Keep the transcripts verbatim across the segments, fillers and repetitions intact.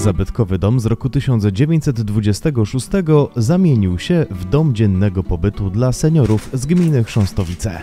Zabytkowy dom z roku tysiąc dziewięćset dwudziestego szóstego zamienił się w dom dziennego pobytu dla seniorów z gminy Chrząstowice.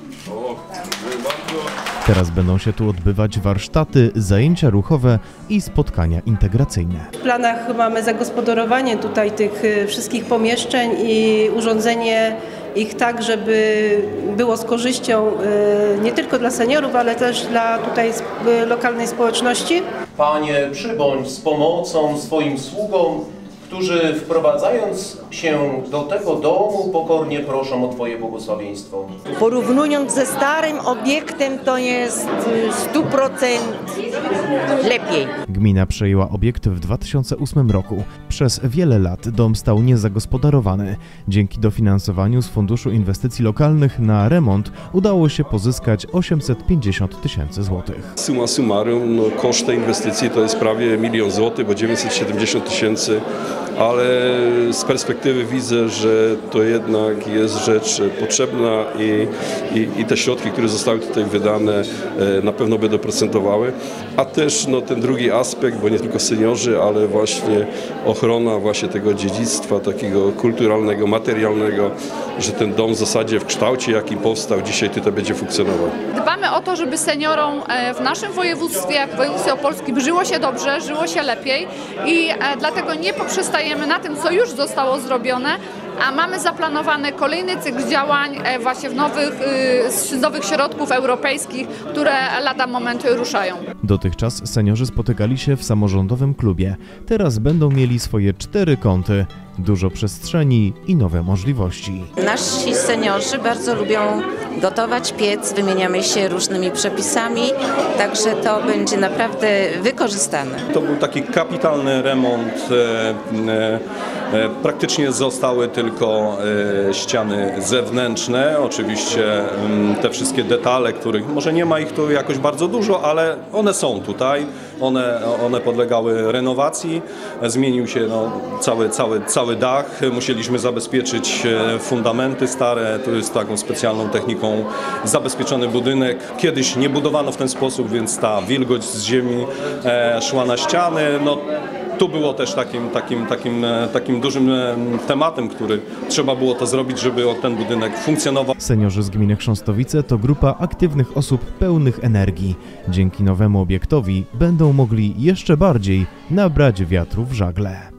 Teraz będą się tu odbywać warsztaty, zajęcia ruchowe i spotkania integracyjne. W planach mamy zagospodarowanie tutaj tych wszystkich pomieszczeń i urządzenie ich tak, żeby było z korzyścią nie tylko dla seniorów, ale też dla tutaj lokalnej społeczności. Panie, przybądź z pomocą swoim sługom, którzy wprowadzając się do tego domu pokornie proszą o Twoje błogosławieństwo. Porównując ze starym obiektem, to jest sto procent lepiej. Gmina przejęła obiekt w dwa tysiące ósmym roku. Przez wiele lat dom stał niezagospodarowany. Dzięki dofinansowaniu z Funduszu Inwestycji Lokalnych na remont udało się pozyskać osiemset pięćdziesiąt tysięcy złotych. Summa summarum, no, koszt tej inwestycji to jest prawie milion złotych, bo dziewięćset siedemdziesiąt tysięcy, ale z perspektywy widzę, że to jednak jest rzecz potrzebna i, i, i te środki, które zostały tutaj wydane, na pewno będą procentowały. A też no, ten drugi aspekt, bo nie tylko seniorzy, ale właśnie ochrona właśnie tego dziedzictwa takiego kulturalnego, materialnego, że ten dom w zasadzie w kształcie, jaki powstał, dzisiaj tutaj będzie funkcjonował. Dbamy o to, żeby seniorom w naszym województwie, w województwie opolskim żyło się dobrze, żyło się lepiej i dlatego nie poprzestajemy na tym, co już zostało zrobione, a mamy zaplanowany kolejny cykl działań właśnie w nowych, z nowych środków europejskich, które lada moment ruszają. Dotychczas seniorzy spotykali się w samorządowym klubie. Teraz będą mieli swoje cztery kąty, dużo przestrzeni i nowe możliwości. Nasi seniorzy bardzo lubią gotować, piec, wymieniamy się różnymi przepisami, także to będzie naprawdę wykorzystane. To był taki kapitalny remont. Praktycznie zostały tylko ściany zewnętrzne, oczywiście te wszystkie detale, których może nie ma ich tu jakoś bardzo dużo, ale one są tutaj, one, one podlegały renowacji, zmienił się no, cały, cały, cały dach, musieliśmy zabezpieczyć fundamenty stare, to jest taką specjalną techniką zabezpieczony budynek. Kiedyś nie budowano w ten sposób, więc ta wilgoć z ziemi szła na ściany. No, tu było też takim, takim, takim, takim dużym tematem, który trzeba było to zrobić, żeby ten budynek funkcjonował. Seniorzy z gminy Chrząstowice to grupa aktywnych osób pełnych energii. Dzięki nowemu obiektowi będą mogli jeszcze bardziej nabrać wiatru w żagle.